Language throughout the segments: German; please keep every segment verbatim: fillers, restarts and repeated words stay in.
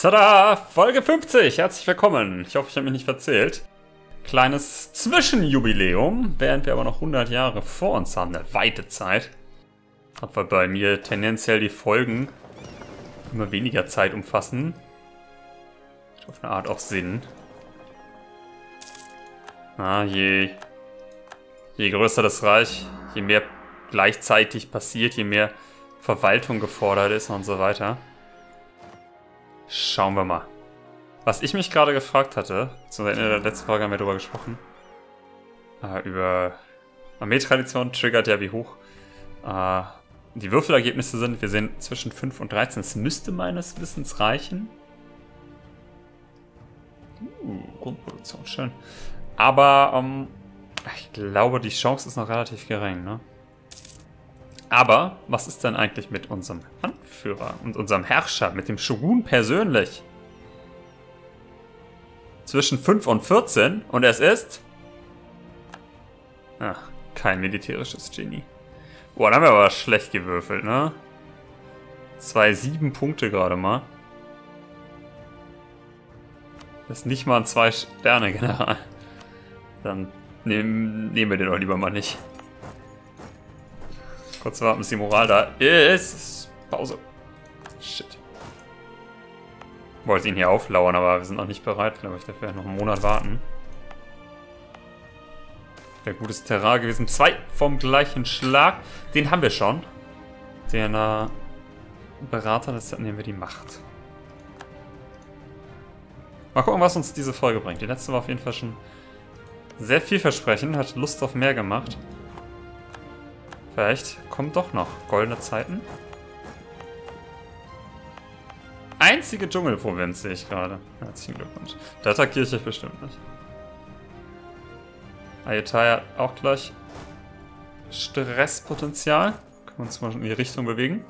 Tada! Folge fünfzig! Herzlich willkommen! Ich hoffe, ich habe mich nicht verzählt. Kleines Zwischenjubiläum, während wir aber noch hundert Jahre vor uns haben. Eine weite Zeit. Hat weil bei mir tendenziell die Folgen immer weniger Zeit umfassen. Hat auf eine Art auch Sinn. Ah, je, je größer das Reich, je mehr gleichzeitig passiert, je mehr Verwaltung gefordert ist und so weiter. Schauen wir mal. Was ich mich gerade gefragt hatte, zu Ende der letzten Folge haben wir darüber gesprochen, äh, über Armeetradition triggert ja wie hoch äh, die Würfelergebnisse sind. Wir sehen zwischen fünf und dreizehn. Es müsste meines Wissens reichen. Uh, Grundproduktion, schön. Aber ähm, ich glaube, die Chance ist noch relativ gering, ne? Aber was ist denn eigentlich mit unserem Anführer und unserem Herrscher, mit dem Shogun persönlich? Zwischen fünf und vierzehn und es ist... Ach, kein militärisches Genie. Boah, da haben wir aber schlecht gewürfelt, ne? Zwei, sieben Punkte gerade mal. Das ist nicht mal ein Zwei-Sterne-General. Dann nehmen, nehmen wir den doch lieber mal nicht. Kurz warten, bis die Moral da ist. Pause. Shit. Wollte ihn hier auflauern, aber wir sind noch nicht bereit, glaube ich. Dafür noch einen Monat warten. Wäre gutes Terrain gewesen. Zwei vom gleichen Schlag. Den haben wir schon. Den äh, Berater, das nehmen wir die Macht. Mal gucken, was uns diese Folge bringt. Die letzte war auf jeden Fall schon sehr vielversprechend. Hat Lust auf mehr gemacht. Vielleicht kommen doch noch goldene Zeiten. Einzige Dschungelprovinz sehe ich gerade. Herzlichen Glückwunsch. Da attackiere ich euch bestimmt nicht. Ayutthaya hat auch gleich Stresspotenzial. Können wir uns mal in die Richtung bewegen.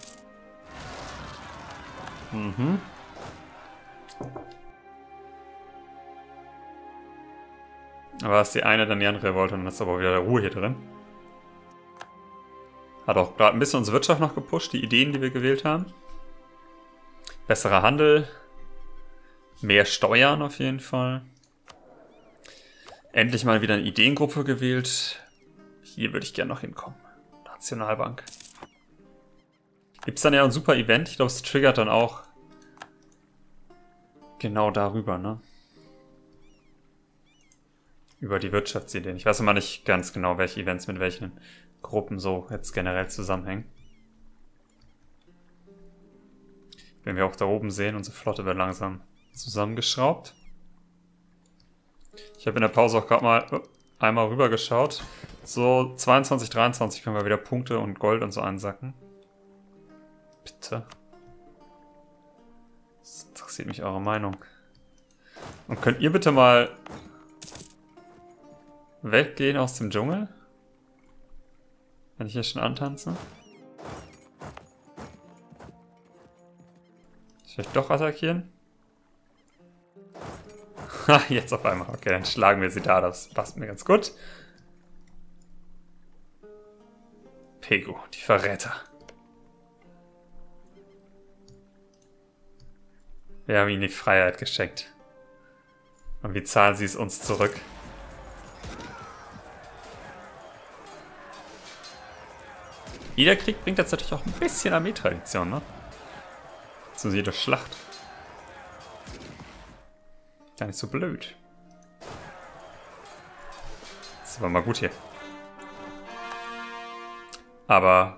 Mhm. Aber ist die eine, dann die andere Revolte und dann ist aber wieder Ruhe hier drin. Hat auch gerade ein bisschen unsere Wirtschaft noch gepusht, die Ideen, die wir gewählt haben. Besserer Handel. Mehr Steuern auf jeden Fall. Endlich mal wieder eine Ideengruppe gewählt. Hier würde ich gerne noch hinkommen. Nationalbank. Gibt es dann ja ein super Event. Ich glaube, es triggert dann auch genau darüber, ne? Über die Wirtschaftsideen. Ich weiß immer nicht ganz genau, welche Events mit welchen Gruppen so jetzt generell zusammenhängen. Wenn wir auch da oben sehen, unsere Flotte wird langsam zusammengeschraubt. Ich habe in der Pause auch gerade mal uh, einmal rüber geschaut. So zweiundzwanzig, dreiundzwanzig können wir wieder Punkte und Gold und so einsacken. Bitte. Das interessiert mich eure Meinung. Und könnt ihr bitte mal weggehen aus dem Dschungel? Wenn ich hier schon antanze. Soll ich doch attackieren? Ha, jetzt auf einmal. Okay, dann schlagen wir sie da. Das passt mir ganz gut. Pegu, die Verräter. Wir haben ihnen die Freiheit geschenkt. Und wie zahlen sie es uns zurück? Jeder Krieg bringt jetzt natürlich auch ein bisschen Armeetradition, ne? So jede Schlacht. Gar nicht so blöd. Das war mal gut hier. Aber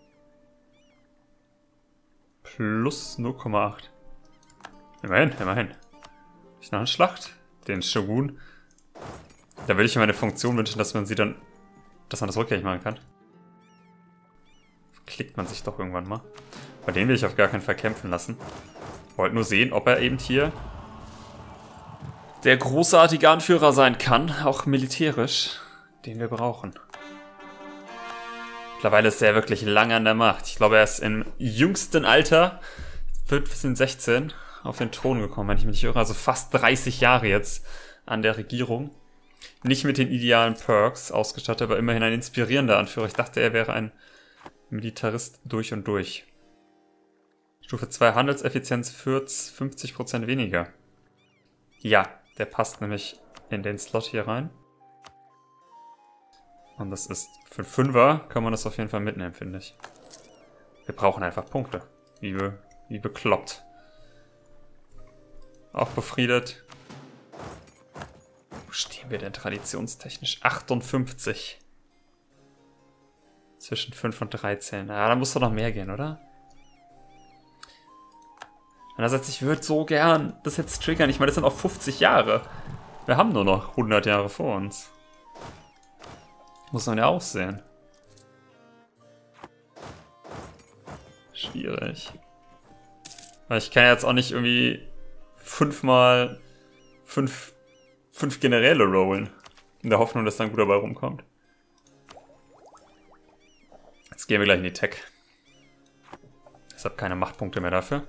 plus null Komma acht. Immerhin, immerhin. Ich noch eine Schlacht? Den Shogun. Da würde ich mir eine Funktion wünschen, dass man sie dann, dass man das rückgängig machen kann. Klickt man sich doch irgendwann mal. Bei dem will ich auf gar keinen Fall kämpfen lassen. Wollte nur sehen, ob er eben hier der großartige Anführer sein kann, auch militärisch, den wir brauchen. Mittlerweile ist er wirklich lange an der Macht. Ich glaube, er ist im jüngsten Alter, fünfzehn, sechzehn, auf den Thron gekommen, wenn ich mich nicht irre. Also fast dreißig Jahre jetzt an der Regierung. Nicht mit den idealen Perks ausgestattet, aber immerhin ein inspirierender Anführer. Ich dachte, er wäre ein Militarist durch und durch. Stufe zwei Handelseffizienz fünfzig Prozent weniger. Ja, der passt nämlich in den Slot hier rein. Und das ist für einen Fünfer kann man das auf jeden Fall mitnehmen, finde ich. Wir brauchen einfach Punkte. Wie, be, wie bekloppt. Auch befriedet. Wo stehen wir denn traditionstechnisch? achtundfünfzig. Zwischen fünf und dreizehn. Ja, da muss doch noch mehr gehen, oder? Andererseits, ich würde so gern das jetzt triggern. Ich meine, das sind auch fünfzig Jahre. Wir haben nur noch hundert Jahre vor uns. Muss man ja auch sehen. Schwierig. Weil ich kann jetzt auch nicht irgendwie fünfmal fünf, fünf Generäle rollen. In der Hoffnung, dass dann gut dabei rumkommt. Jetzt gehen wir gleich in die Tech. Ich habe keine Machtpunkte mehr dafür.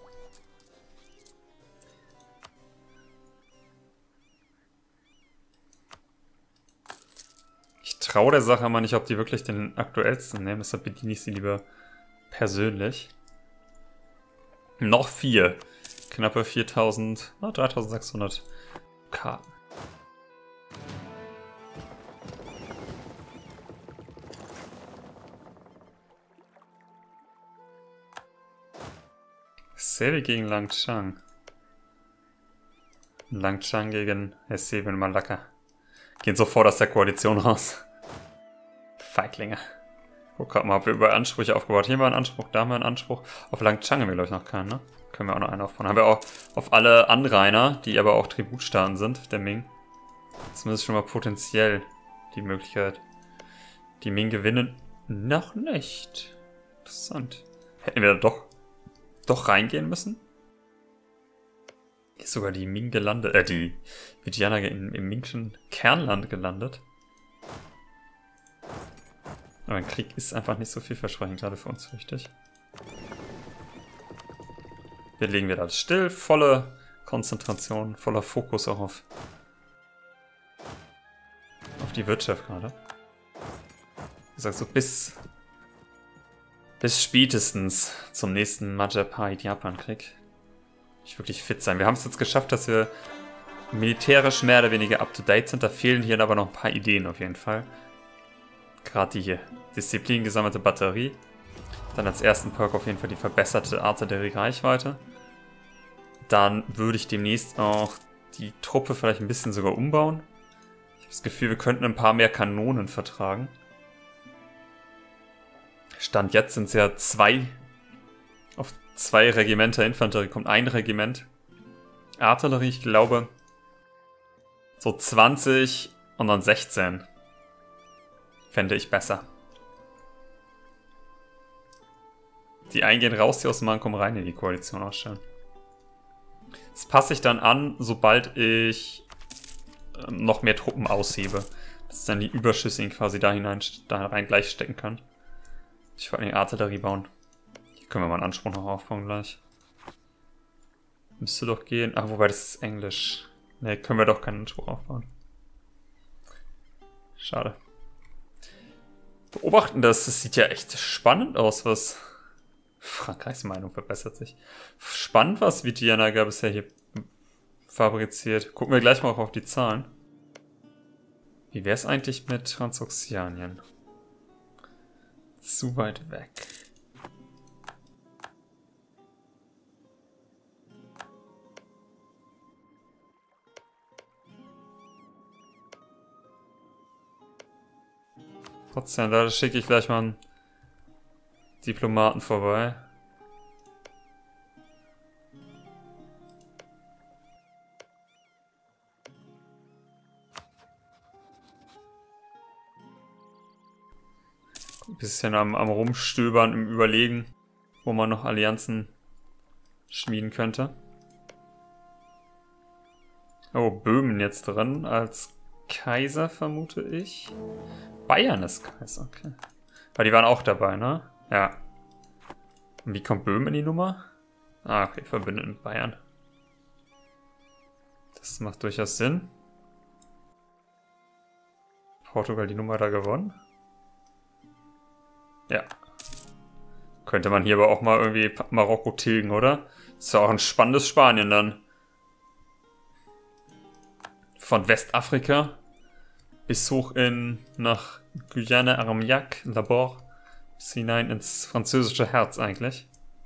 Ich traue der Sache mal nicht, ob die wirklich den aktuellsten nehmen. Deshalb bediene ich sie lieber persönlich. Noch vier. Knappe viertausend, na, dreitausendsechshundert Karten. Sevi gegen Langchang. Langchang gegen Sevi und Malacca. Gehen sofort aus der Koalition raus. Feiglinge. Guck gerade mal, ob wir über Ansprüche aufgebaut. Hier haben wir einen Anspruch, da haben wir einen Anspruch. Auf Langchang haben wir, glaube ich, noch keinen, ne? Können wir auch noch einen aufbauen. Haben wir auch auf alle Anrainer, die aber auch Tributstaaten sind, der Ming. Zumindest schon mal potenziell die Möglichkeit. Die Ming gewinnen noch nicht. Interessant. Hätten wir da doch, doch reingehen müssen? Ist sogar die Ming gelandet, äh, die Vidiana im, im Mingschen Kernland gelandet. Aber ein Krieg ist einfach nicht so vielversprechend, gerade für uns, richtig. Wir legen wieder alles still, volle Konzentration, voller Fokus auch auf, auf die Wirtschaft gerade. Wie gesagt, so bis, bis spätestens zum nächsten Majapahit-Japan-Krieg ich wirklich fit sein. Wir haben es jetzt geschafft, dass wir militärisch mehr oder weniger up-to-date sind. Da fehlen hier aber noch ein paar Ideen auf jeden Fall. Gerade die hier. Disziplin gesammelte Batterie. Dann als ersten Perk auf jeden Fall die verbesserte Artillerie-Reichweite. Dann würde ich demnächst auch die Truppe vielleicht ein bisschen sogar umbauen. Ich habe das Gefühl, wir könnten ein paar mehr Kanonen vertragen. Stand jetzt sind es ja zwei. Auf zwei Regimenter Infanterie kommt ein Regiment. Artillerie, ich glaube, so zwanzig und dann sechzehn. Fände ich besser. Die einen gehen raus, die Osmanen kommen rein in die Koalition ausstellen. Das passe ich dann an, sobald ich noch mehr Truppen aushebe. Dass dann die Überschüssigen quasi da hinein da rein gleich stecken kann. Ich vor allem Artillerie bauen. Hier können wir mal einen Anspruch noch aufbauen gleich. Müsste doch gehen. Ach, wobei das ist Englisch. Ne, können wir doch keinen Anspruch aufbauen. Schade. Beobachten das. Das sieht ja echt spannend aus, was... Frankreichs Meinung verbessert sich. Spannend, was Vidiana bisher hier fabriziert. Gucken wir gleich mal auf die Zahlen. Wie wäre es eigentlich mit Transoxianien? Zu weit weg. Trotzdem, da schicke ich gleich mal einen Diplomaten vorbei. Ein bisschen am, am Rumstöbern, im Überlegen, wo man noch Allianzen schmieden könnte. Oh, Böhmen jetzt drin als Kaiser, vermute ich. Bayern ist Kaiser, okay. Weil die waren auch dabei, ne? Ja. Und wie kommt Böhmen in die Nummer? Ah, okay, verbündet mit Bayern. Das macht durchaus Sinn. Portugal die Nummer da gewonnen. Ja. Könnte man hier aber auch mal irgendwie Marokko tilgen, oder? Ist ja auch ein spannendes Spanien dann. Von Westafrika bis hoch in nach Guyana, Armagnac, Labor, bis hinein ins französische Herz eigentlich.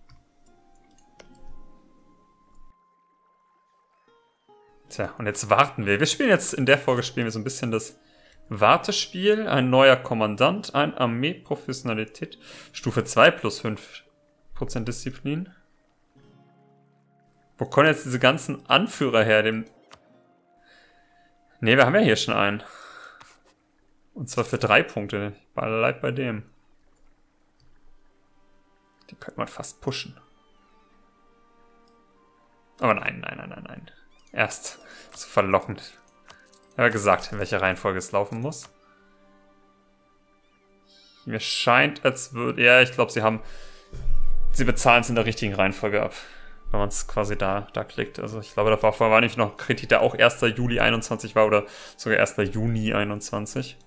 Tja, und jetzt warten wir. Wir spielen jetzt, in der Folge spielen wir so ein bisschen das Wartespiel. Ein neuer Kommandant, ein Armee-Professionalität, Stufe zwei plus fünf Prozent Disziplin. Wo kommen jetzt diese ganzen Anführer her? Dem Ne, wir haben ja hier schon einen. Und zwar für drei Punkte. Bleib bei dem. Den könnte man fast pushen. Aber nein, nein, nein, nein, nein. Erst so verlockend. Ich habe ja gesagt, in welcher Reihenfolge es laufen muss. Mir scheint, als würde... Ja, ich glaube, sie haben... Sie bezahlen es in der richtigen Reihenfolge ab. Wenn man es quasi da, da klickt. Also ich glaube, davor war nicht noch Kredit, der auch erster Juli einundzwanzig war oder sogar erster Juni einundzwanzig.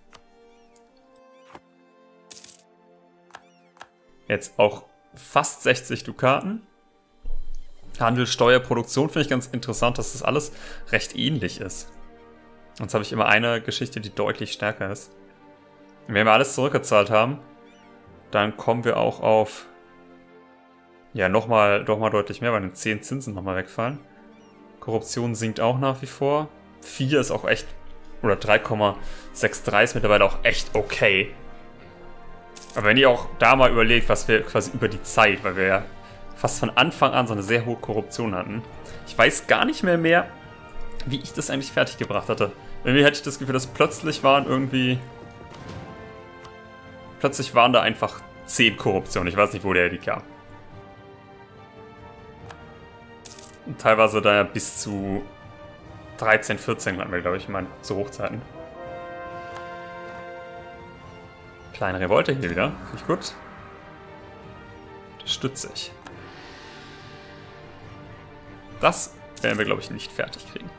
Jetzt auch fast sechzig Dukaten. Handel, Steuer, Produktion finde ich ganz interessant, dass das alles recht ähnlich ist. Sonst habe ich immer eine Geschichte, die deutlich stärker ist. Und wenn wir alles zurückgezahlt haben, dann kommen wir auch auf... Ja, nochmal doch mal deutlich mehr, weil den zehn Zinsen nochmal wegfallen. Korruption sinkt auch nach wie vor. vier ist auch echt, oder drei Komma drei ist mittlerweile auch echt okay. Aber wenn ihr auch da mal überlegt, was wir quasi über die Zeit, weil wir ja fast von Anfang an so eine sehr hohe Korruption hatten. Ich weiß gar nicht mehr mehr, wie ich das eigentlich fertiggebracht hatte. Irgendwie hatte ich das Gefühl, dass plötzlich waren irgendwie... Plötzlich waren da einfach zehn Korruptionen. Ich weiß nicht, wo der die kam. Und teilweise da bis zu dreizehn, vierzehn hatten wir, glaube ich, meine, zu Hochzeiten. Kleine Revolte hier wieder. Finde ich gut. Das stütze ich. Das werden wir, glaube ich, nicht fertig kriegen.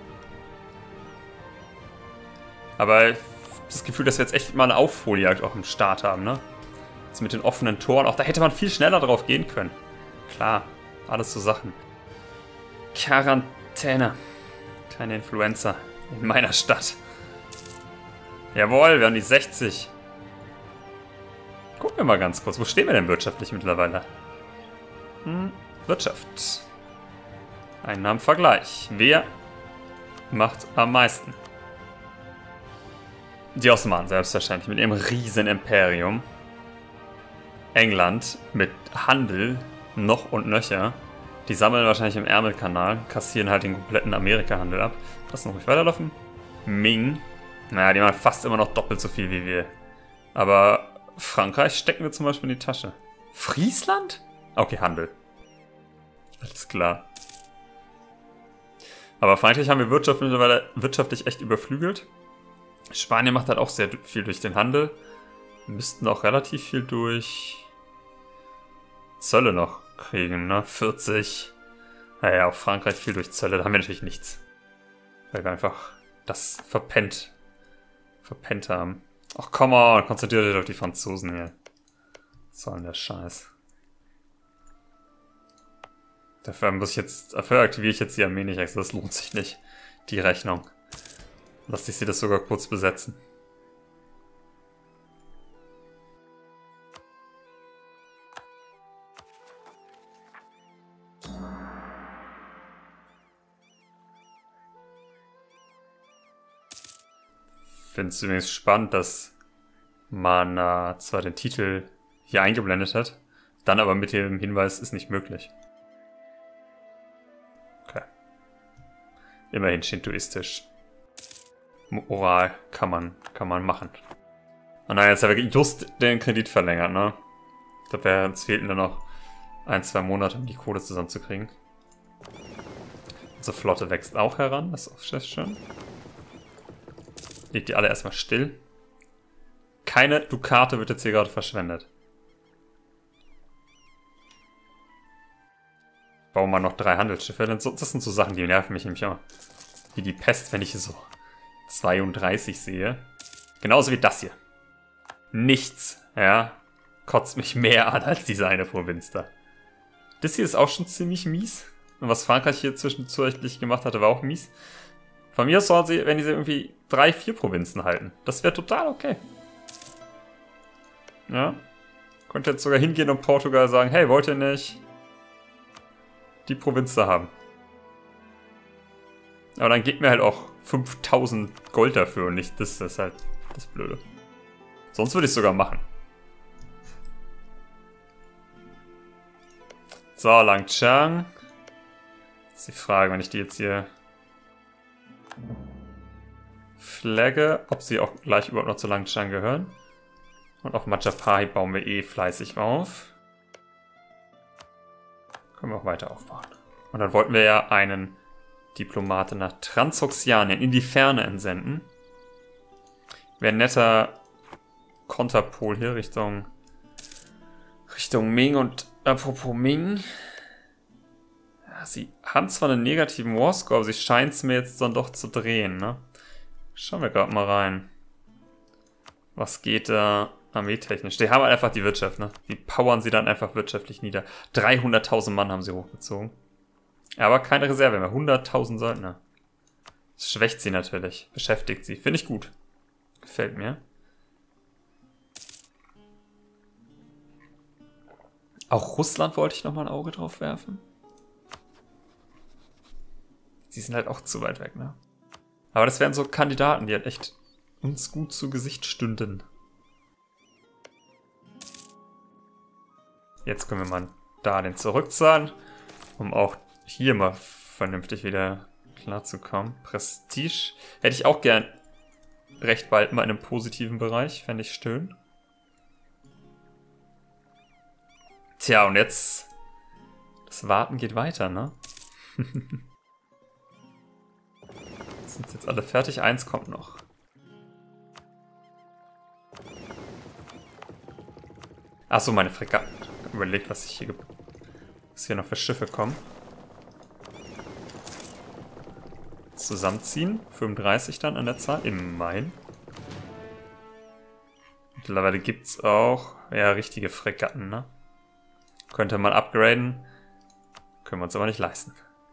Aber ich habe das Gefühl, dass wir jetzt echt mal eine Aufholjagd auch im Start haben, ne? Jetzt mit den offenen Toren. Auch da hätte man viel schneller drauf gehen können. Klar, alles so Sachen. Quarantäne. Keine Influencer in meiner Stadt. Jawohl, wir haben die sechzig. Gucken wir mal ganz kurz. Wo stehen wir denn wirtschaftlich mittlerweile? Hm, Wirtschaft. Einnahmenvergleich. Wer macht am meisten? Die Osmanen, selbstverständlich, mit ihrem riesen Imperium. England mit Handel noch und nöcher. Die sammeln wahrscheinlich im Ärmelkanal, kassieren halt den kompletten Amerika-Handel ab. Lass noch ruhig weiterlaufen. Ming. Naja, die machen fast immer noch doppelt so viel wie wir. Aber Frankreich stecken wir zum Beispiel in die Tasche. Friesland? Okay, Handel. Alles klar. Aber Frankreich haben wir wirtschaftlich, wirtschaftlich echt überflügelt. Spanien macht halt auch sehr viel durch den Handel. Wir müssten auch relativ viel durch Zölle noch kriegen, ne? vierzig. Naja, auch Frankreich viel durch Zölle. Da haben wir natürlich nichts. Weil wir einfach das verpennt. Verpennt haben. Ach, come on, konzentriert euch auf die Franzosen hier. Was soll denn der Scheiß? Dafür muss ich jetzt, dafür aktiviere ich jetzt die Armee nicht extra. Das lohnt sich nicht. Die Rechnung. Lass ich sie das sogar kurz besetzen. Ich finde es übrigens spannend, dass man äh, zwar den Titel hier eingeblendet hat, dann aber mit dem Hinweis, ist nicht möglich. Okay. Immerhin shintoistisch. Moral kann man, kann man machen. Und nein, jetzt haben wir just den Kredit verlängert, ne? Ich glaube, uns fehlten dann noch ein, zwei Monate, um die Kohle zusammenzukriegen. Unsere Flotte wächst auch heran, das ist auch sehr schön. Legt die alle erstmal still. Keine Dukate wird jetzt hier gerade verschwendet. Bauen wir noch drei Handelsschiffe. Das sind so Sachen, die nerven mich nämlich immer. Wie die Pest, wenn ich hier so zweiunddreißig sehe. Genauso wie das hier. Nichts, ja. kotzt mich mehr an als diese eine Provinz da. Das hier ist auch schon ziemlich mies. Und was Frankreich hier zwischenzeitlich gemacht hatte, war auch mies. Von mir aus sollen sie, wenn sie irgendwie drei, vier Provinzen halten. Das wäre total okay. Ja. Könnte jetzt sogar hingehen und Portugal sagen, hey, wollt ihr nicht die Provinz da haben? Aber dann gibt mir halt auch fünftausend Gold dafür und nicht das. Das ist halt das Blöde. Sonst würde ich es sogar machen. So, Langchang. Das ist die Frage, wenn ich die jetzt hier flagge, ob sie auch gleich überhaupt noch zu Langchang gehören. Und auf Machapai bauen wir eh fleißig auf. Können wir auch weiter aufbauen. Und dann wollten wir ja einen Diplomaten nach Transoxianien in die Ferne entsenden. Wäre ein netter Konterpol hier Richtung Richtung Ming. Und apropos Ming. Ja, sie haben zwar einen negativen Warscore, aber sie scheint es mir jetzt dann doch zu drehen, ne? Schauen wir gerade mal rein. Was geht da armeetechnisch? Die haben halt einfach die Wirtschaft, ne? Die powern sie dann einfach wirtschaftlich nieder. dreihunderttausend Mann haben sie hochgezogen. Aber keine Reserve mehr. hunderttausend Söldner. Das schwächt sie natürlich. Beschäftigt sie. Finde ich gut. Gefällt mir. Auch Russland wollte ich nochmal ein Auge drauf werfen. Sie sind halt auch zu weit weg, ne? Aber das wären so Kandidaten, die halt echt uns gut zu Gesicht stünden. Jetzt können wir mal da den zurückzahlen, um auch hier mal vernünftig wieder klarzukommen. Prestige hätte ich auch gern recht bald mal in einem positiven Bereich. Fände ich schön. Tja, und jetzt... Das Warten geht weiter, ne? Sind jetzt alle fertig? Eins kommt noch. Achso, meine Fregatten. Überlegt, was ich hier, was hier noch für Schiffe kommen. Zusammenziehen. fünfunddreißig dann an der Zahl. Im Main. Mittlerweile gibt es auch ja, richtige Fregatten, ne? Könnte man upgraden. Können wir uns aber nicht leisten.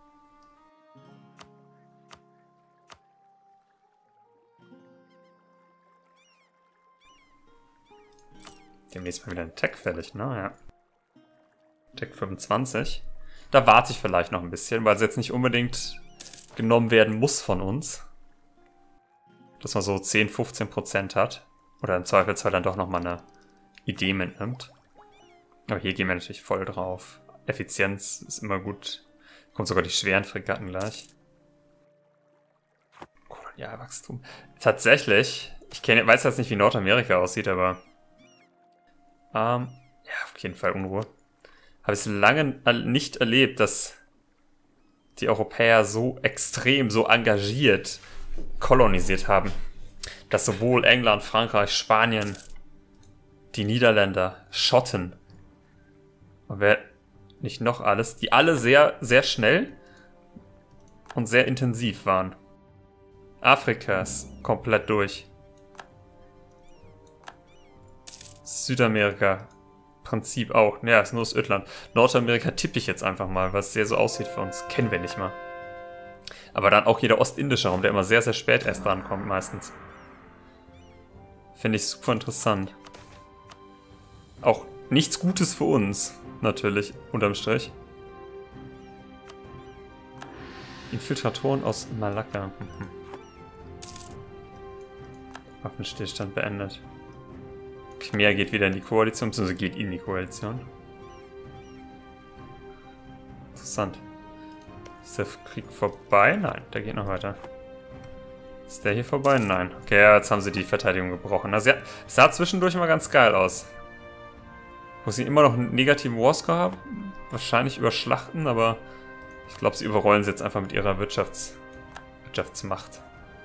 Demnächst mal wieder ein Tech fällig, ne? Ja. Tech fünfundzwanzig. Da warte ich vielleicht noch ein bisschen, weil es jetzt nicht unbedingt genommen werden muss von uns. Dass man so zehn, fünfzehn Prozent hat. Oder im Zweifelsfall dann doch nochmal eine Idee mitnimmt. Aber hier gehen wir natürlich voll drauf. Effizienz ist immer gut. Kommt sogar die schweren Fregatten gleich. Kolonialwachstum. Tatsächlich, ich kenn, weiß jetzt nicht, wie Nordamerika aussieht, aber... Ähm, ja, auf jeden Fall Unruhe. Habe ich lange nicht erlebt, dass die Europäer so extrem, so engagiert kolonisiert haben. Dass sowohl England, Frankreich, Spanien, die Niederländer, Schotten und wer nicht noch alles, die alle sehr, sehr schnell und sehr intensiv waren. Afrika ist komplett durch. Südamerika, Prinzip auch. Ja, ist nur das Ödland. Nordamerika tippe ich jetzt einfach mal, weil es sehr so aussieht für uns. Kennen wir nicht mal. Aber dann auch jeder ostindische Raum, der immer sehr, sehr spät erst rankommt meistens. Finde ich super interessant. Auch nichts Gutes für uns, natürlich, unterm Strich. Infiltratoren aus Malakka. Mhm. Waffenstillstand beendet. Khmer geht wieder in die Koalition, beziehungsweise geht in die Koalition. Interessant. Ist der Krieg vorbei? Nein, der geht noch weiter. Ist der hier vorbei? Nein. Okay, ja, jetzt haben sie die Verteidigung gebrochen. Also ja, es sah zwischendurch mal ganz geil aus. Wo sie immer noch einen negativen Warscore haben. Wahrscheinlich über Schlachten, aber ich glaube, sie überrollen sie jetzt einfach mit ihrer Wirtschafts Wirtschaftsmacht.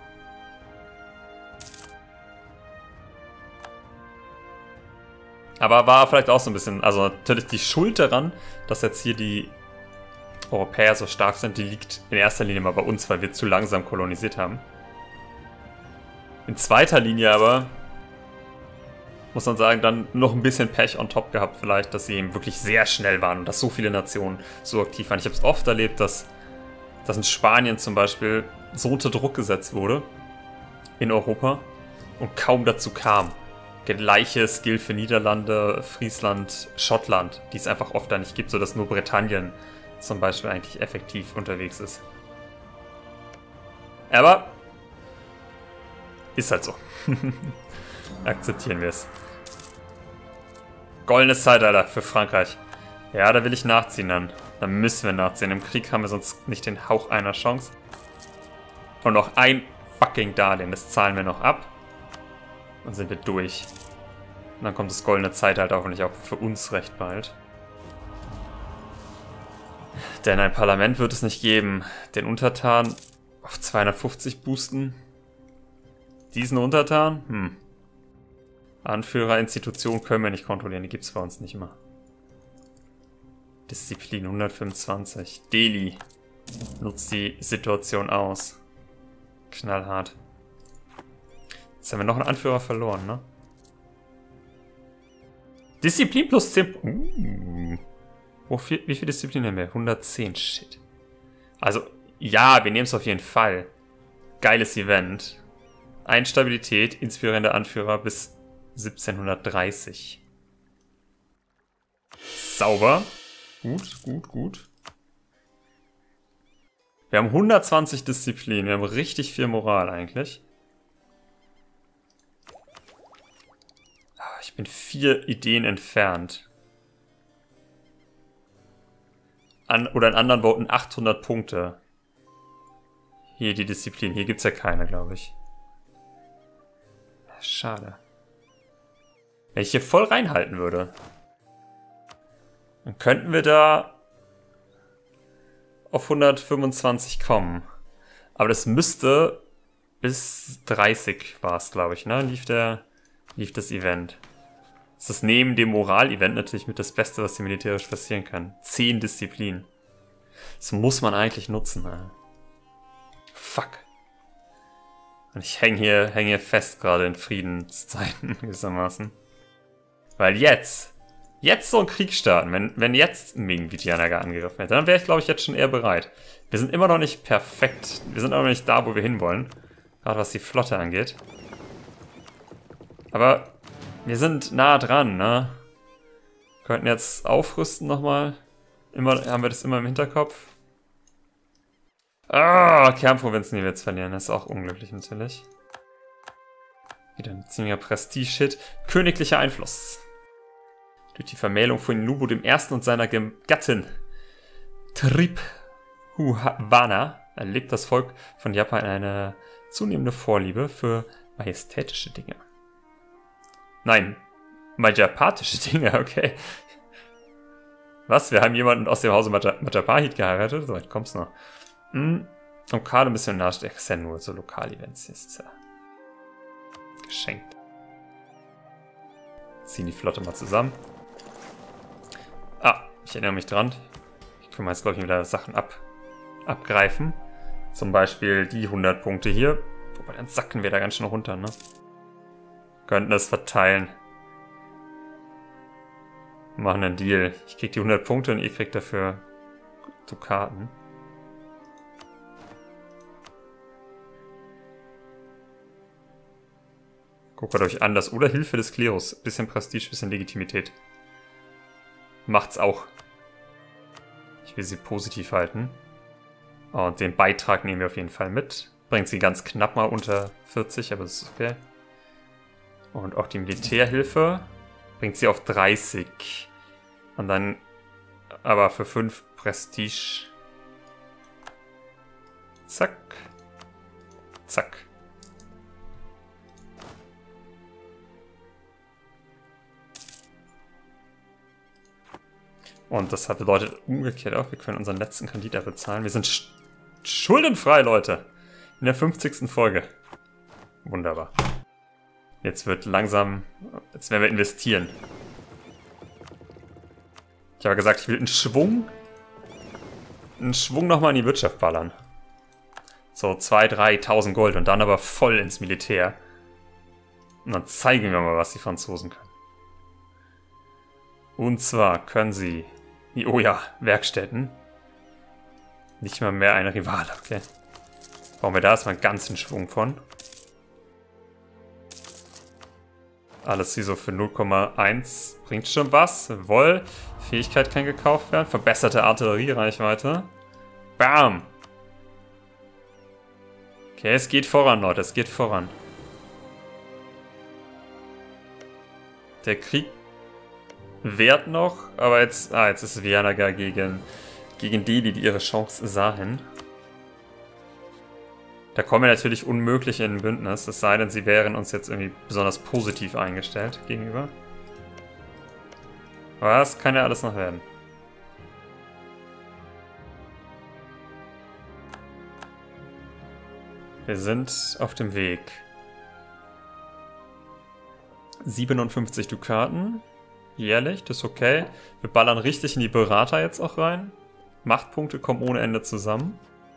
Aber war vielleicht auch so ein bisschen, also natürlich die Schuld daran, dass jetzt hier die Europäer so stark sind, die liegt in erster Linie mal bei uns, weil wir zu langsam kolonisiert haben. In zweiter Linie aber muss man sagen, dann noch ein bisschen Pech on top gehabt vielleicht, dass sie eben wirklich sehr schnell waren und dass so viele Nationen so aktiv waren. Ich habe es oft erlebt, dass, dass in Spanien zum Beispiel so unter Druck gesetzt wurde in Europa und kaum dazu kam. Gleiches gilt für Niederlande, Friesland, Schottland, die es einfach oft da nicht gibt, sodass nur Britannien zum Beispiel eigentlich effektiv unterwegs ist. Aber ist halt so. Akzeptieren wir es. Goldenes Zeitalter für Frankreich. Ja, da will ich nachziehen dann. Da müssen wir nachziehen. Im Krieg haben wir sonst nicht den Hauch einer Chance. Und noch ein fucking Darlehen. Das zahlen wir noch ab. Dann sind wir durch. Und dann kommt das goldene Zeitalter hoffentlich auch für uns recht bald. Denn ein Parlament wird es nicht geben. Den Untertan auf zweihundertfünfzig boosten. Diesen Untertan? Hm. Anführer, Institution können wir nicht kontrollieren. Die gibt es bei uns nicht mehr. Disziplin hundertfünfundzwanzig. Delhi. Nutzt die Situation aus. Knallhart. Jetzt haben wir noch einen Anführer verloren, ne? Disziplin plus zehn. Uh. Wo viel, wie viel Disziplin haben wir? hundertzehn. Shit. Also, ja, wir nehmen es auf jeden Fall. Geiles Event. Einstabilität, inspirierender Anführer bis siebzehnhundertdreißig. Sauber. Gut, gut, gut. Wir haben hundertzwanzig Disziplin. Wir haben richtig viel Moral eigentlich. Ich bin vier Ideen entfernt. An, oder in anderen Worten achthundert Punkte. Hier die Disziplin. Hier gibt es ja keine, glaube ich. Schade. Wenn ich hier voll reinhalten würde, dann könnten wir da auf hundertfünfundzwanzig kommen. Aber das müsste bis dreißig war es, glaube ich, ne? Lief, der, lief das Event. Das ist neben dem Moral-Event natürlich mit das Beste, was hier militärisch passieren kann. zehn Disziplin. Das muss man eigentlich nutzen, ne? Fuck. Und ich hänge hier, häng hier fest gerade in Friedenszeiten gewissermaßen. Weil jetzt, jetzt so ein Krieg starten, wenn, wenn jetzt Ming Vijayanagara angegriffen hätte, dann wäre ich, glaube ich, jetzt schon eher bereit. Wir sind immer noch nicht perfekt. Wir sind auch noch nicht da, wo wir hinwollen. Gerade was die Flotte angeht. Aber wir sind nah dran, ne? Könnten jetzt aufrüsten nochmal. Immer, haben wir das immer im Hinterkopf. Ah, Kernprovinzen, die wir jetzt verlieren. Das ist auch unglücklich natürlich. Wieder ein ziemlicher Prestige-Hit. Königlicher Einfluss. Durch die Vermählung von Nubu dem Ersten und seiner Gattin Tribhuwana erlebt das Volk von Japan eine zunehmende Vorliebe für majestätische Dinge. Nein, majapatische Dinge, okay. Was? Wir haben jemanden aus dem Hause Majapahit geheiratet? So weit kommt's noch. Hm. Und gerade ein bisschen nachstellen. Das ist ja nur so Lokal-Events. Das ist ja geschenkt. Ziehen die Flotte mal zusammen. Ah, ich erinnere mich dran. Ich kann mal jetzt, glaube ich, wieder Sachen ab, abgreifen. Zum Beispiel die hundert Punkte hier. Wobei, dann sacken wir da ganz schön runter, ne? Könnten das verteilen. Machen einen Deal. Ich krieg die hundert Punkte und ihr kriegt dafür Dukaten. Guckt euch an, das oder Hilfe des Klerus. Bisschen Prestige, bisschen Legitimität. Macht's auch. Ich will sie positiv halten. Und den Beitrag nehmen wir auf jeden Fall mit. Bringt sie ganz knapp mal unter vierzig, aber das ist okay. Und auch die Militärhilfe bringt sie auf dreißig. Und dann aber für fünf Prestige. Zack. Zack. Und das bedeutet umgekehrt auch, wir können unseren letzten Kandidat bezahlen. Wir sind sch schuldenfrei, Leute. In der fünfzigsten Folge. Wunderbar. Jetzt wird langsam... Jetzt werden wir investieren. Ich habe gesagt, ich will einen Schwung... einen Schwung nochmal in die Wirtschaft ballern. So, zweitausend, dreitausend Gold und dann aber voll ins Militär. Und dann zeigen wir mal, was die Franzosen können. Und zwar können sie... Oh ja, Werkstätten. Nicht mal mehr eine Rivale, okay. Brauchen wir da erstmal einen ganzen Schwung von. Alles hier so für null Komma eins bringt schon was. Jawohl. Fähigkeit kann gekauft werden. Verbesserte Artilleriereichweite. Bam! Okay, es geht voran, Leute. Es geht voran. Der Krieg währt noch, aber jetzt, ah, jetzt ist Vianagar gegen, gegen Delhi, die ihre Chance sahen. Da kommen wir natürlich unmöglich in ein Bündnis, es sei denn, sie wären uns jetzt irgendwie besonders positiv eingestellt gegenüber. Aber das kann ja alles noch werden. Wir sind auf dem Weg. siebenundfünfzig Dukaten. Jährlich, das ist okay. Wir ballern richtig in die Berater jetzt auch rein. Machtpunkte kommen ohne Ende zusammen.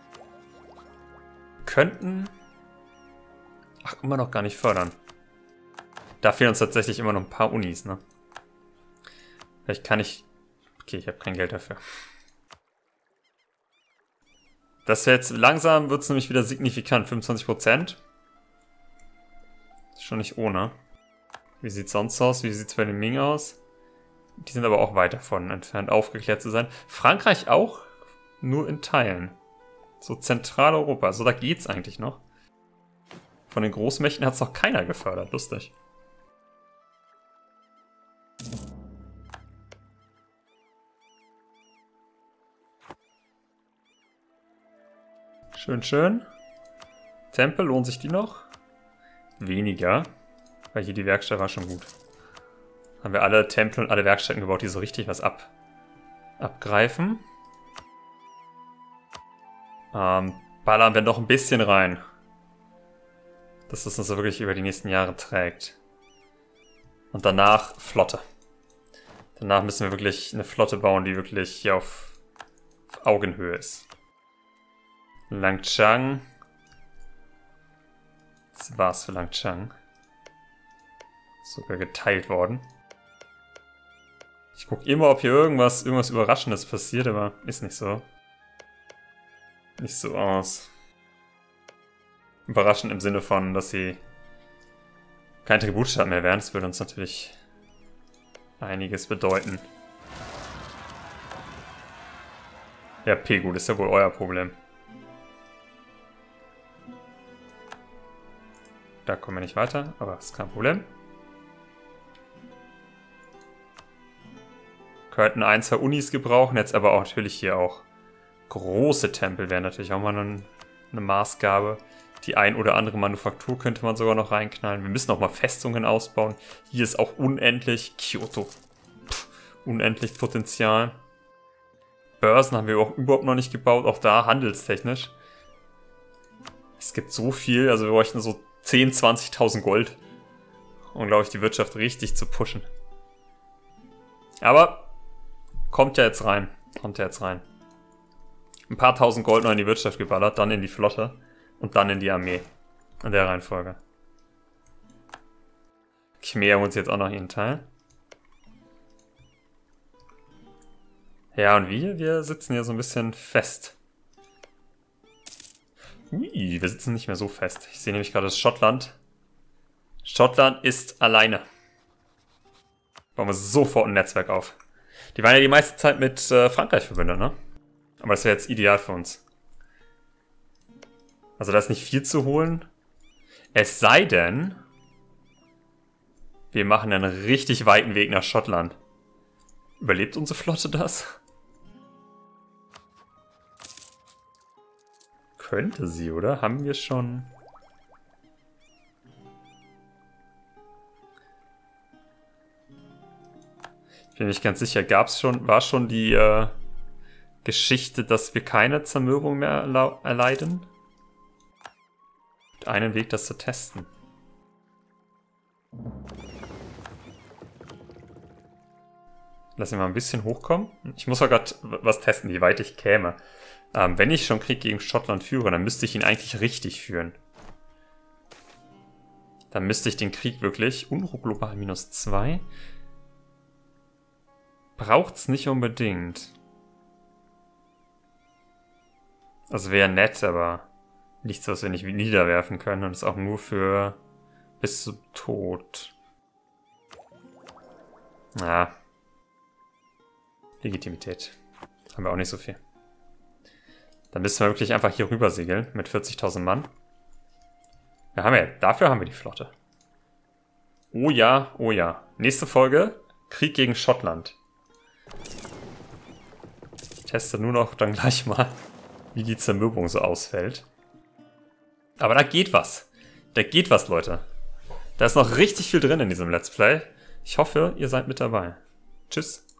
Könnten... Ach, immer noch gar nicht fördern. Da fehlen uns tatsächlich immer noch ein paar Unis, ne? Vielleicht kann ich... Okay, ich habe kein Geld dafür. Das jetzt langsam wird es nämlich wieder signifikant. fünfundzwanzig Prozent. Ist schon nicht ohne. Wie sieht es sonst aus? Wie sieht es bei den Ming aus? Die sind aber auch weit davon entfernt, aufgeklärt zu sein. Frankreich auch, nur in Teilen. So Zentraleuropa, so da geht's eigentlich noch. Von den Großmächten hat es noch keiner gefördert, lustig. Schön, schön. Tempel, lohnt sich die noch? Weniger, weil hier die Werkstatt war schon gut. Haben wir alle Tempel und alle Werkstätten gebaut, die so richtig was ab abgreifen. Ähm, ballern wir noch ein bisschen rein. Dass das uns so wirklich über die nächsten Jahre trägt. Und danach Flotte. Danach müssen wir wirklich eine Flotte bauen, die wirklich hier auf, auf Augenhöhe ist. Langchang. Das war's für Langchang. Sogar geteilt worden. Ich gucke immer, ob hier irgendwas, irgendwas Überraschendes passiert, aber ist nicht so. Nicht so aus. Überraschend im Sinne von, dass sie kein Tributstaat mehr wären. Das würde uns natürlich einiges bedeuten. Ja, Pegu, das ist ja wohl euer Problem. Da kommen wir nicht weiter, aber das ist kein Problem. Könnten ein, zwei Unis gebrauchen, jetzt aber auch natürlich hier auch große Tempel wären natürlich auch mal eine, eine Maßgabe. Die ein oder andere Manufaktur könnte man sogar noch reinknallen. Wir müssen auch mal Festungen ausbauen. Hier ist auch unendlich Kyoto. Pff, unendlich Potenzial. Börsen haben wir auch überhaupt noch nicht gebaut, auch da handelstechnisch. Es gibt so viel, also wir bräuchten so zehntausend, zwanzigtausend Gold, um, glaube ich, die Wirtschaft richtig zu pushen. Aber kommt ja jetzt rein. Kommt ja jetzt rein. Ein paar tausend Gold noch in die Wirtschaft geballert, dann in die Flotte und dann in die Armee. In der Reihenfolge. Khmer haben uns jetzt auch noch ihren Teil. Ja, und wir? Wir sitzen hier so ein bisschen fest. Ui, wir sitzen nicht mehr so fest. Ich sehe nämlich gerade das Schottland. Schottland ist alleine. Bauen wir sofort ein Netzwerk auf. Die waren ja die meiste Zeit mit äh, Frankreich verbündet, ne? Aber das wäre jetzt ideal für uns. Also da ist nicht viel zu holen. Es sei denn, wir machen einen richtig weiten Weg nach Schottland. Überlebt unsere Flotte das? Könnte sie, oder? Haben wir schon... Ich bin nicht ganz sicher. Gab es schon, war schon die äh, Geschichte, dass wir keine Zermürbung mehr erleiden? Einen Weg, das zu testen. Lass ihn mal ein bisschen hochkommen. Ich muss mal gerade was testen, wie weit ich käme. Ähm, wenn ich schon Krieg gegen Schottland führe, dann müsste ich ihn eigentlich richtig führen. Dann müsste ich den Krieg wirklich... Unruhe global minus zwei. Braucht's nicht unbedingt. Also wäre nett, aber nichts, was wir nicht niederwerfen können. Und ist auch nur für bis zum Tod. Ja. Legitimität. Haben wir auch nicht so viel. Dann müssen wir wirklich einfach hier rüber segeln mit vierzigtausend Mann. Wir haben ja, dafür haben wir die Flotte. Oh ja, oh ja. Nächste Folge, Krieg gegen Schottland. Ich teste nur noch dann gleich mal, wie die Zermürbung so ausfällt. Aber da geht was. Da geht was, Leute. Da ist noch richtig viel drin in diesem Let's Play. Ich hoffe, ihr seid mit dabei. Tschüss.